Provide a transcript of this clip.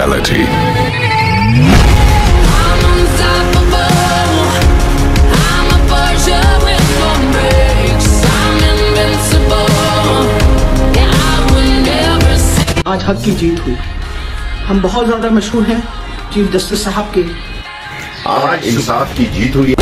reality. आज हक की जीत हुई। हम बहुत ज्यादा मशहूर हैं चीफ जस्टिस साहब के। आज इंसाफ की जीत हुई।